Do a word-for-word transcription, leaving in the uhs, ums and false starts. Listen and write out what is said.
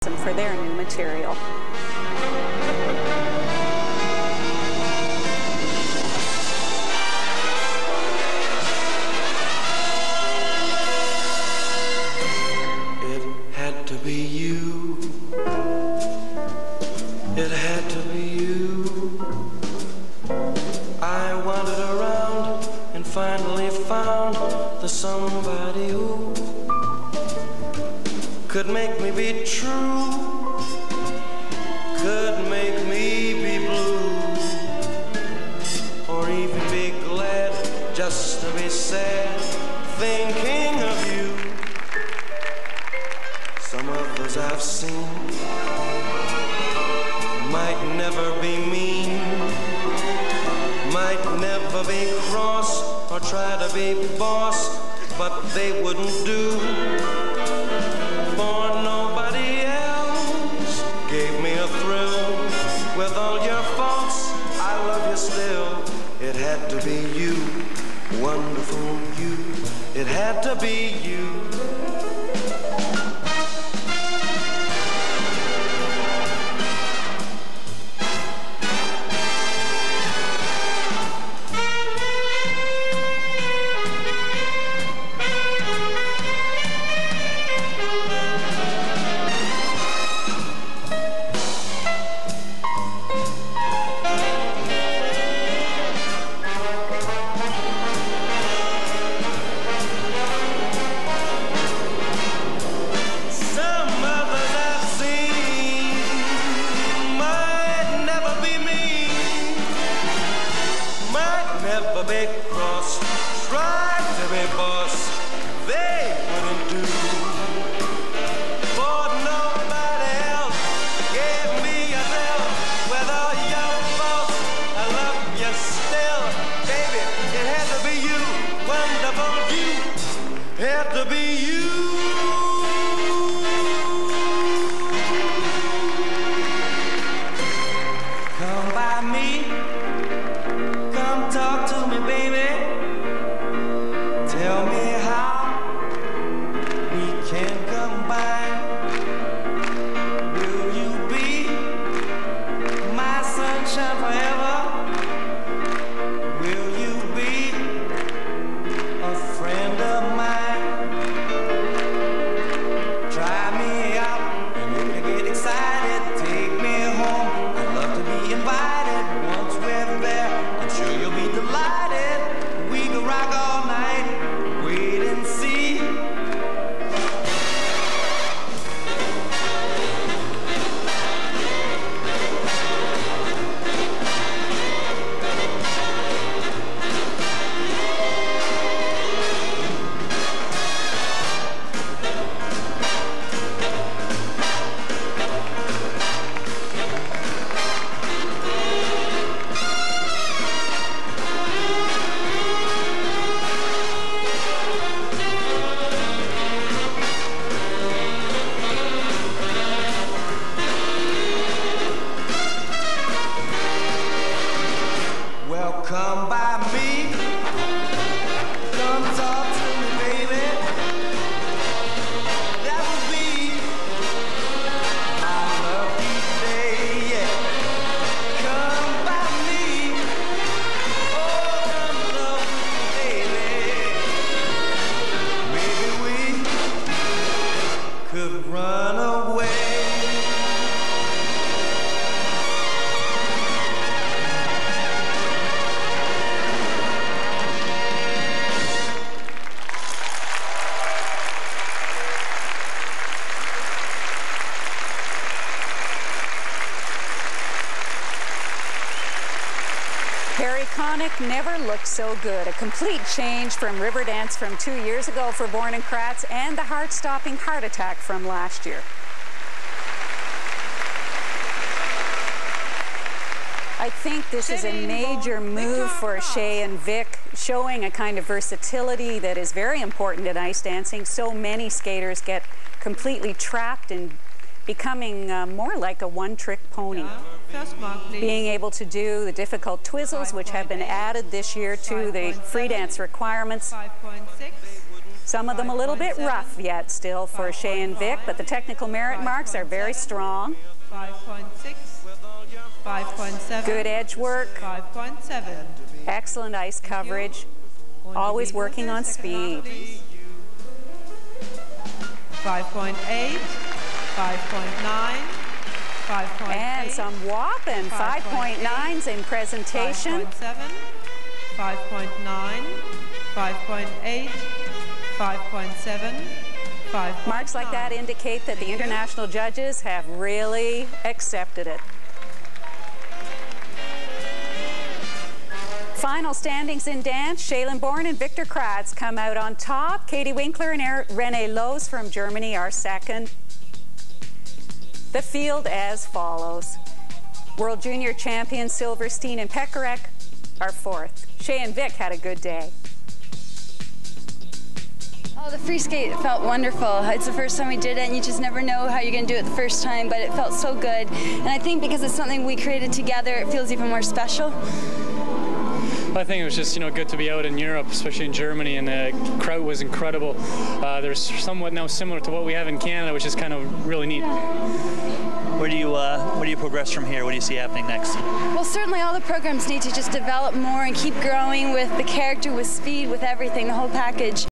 Blossom for their new material. It had to be you. It had to be you. I wandered around and finally found the somebody who could make me be true, could make me be blue, or even be glad just to be sad, thinking of you. Some others I've seen might never be mean, might never be cross or try to be boss, but they wouldn't do. For nobody else gave me a thrill. With all your faults, I love you still. It had to be you, wonderful you. It had to be you. Never looked so good. A complete change from Riverdance from two years ago for Born and Kratz, and the heart-stopping Heart Attack from last year. I think this is a major move for Shea and Vic, showing a kind of versatility that is very important in ice dancing. So many skaters get completely trapped in becoming uh, more like a one-trick pony. Being able to do the difficult twizzles, which have been added this year to the free dance requirements. Some of them a little bit rough yet still for Shay and Vic, but the technical merit marks are very strong. five point six, five point seven. Good edge work. five point seven. Excellent ice coverage. Always working on speed. five point eight, five point nine, five point eight. And some whopping five point nines in presentation. five point seven, five point nine, five point eight, five point seven, five point nine. Marks like that indicate that the international judges have really accepted it. Final standings in dance, Shaylin Bourne and Victor Kratz come out on top. Katie Winkler and Renee Loos from Germany are second. The field as follows. World Junior champions Silverstein and Pekarek are fourth. Shay and Vic had a good day. Oh, the free skate felt wonderful. It's the first time we did it, and you just never know how you're going to do it the first time, but it felt so good. And I think because it's something we created together, it feels even more special. I think it was just, you know, good to be out in Europe, especially in Germany, and the crowd was incredible. Uh, there's somewhat now similar to what we have in Canada, which is kind of really neat. Where do you uh, where do you progress from here? What do you see happening next? Well, certainly all the programs need to just develop more and keep growing with the character, with speed, with everything, the whole package.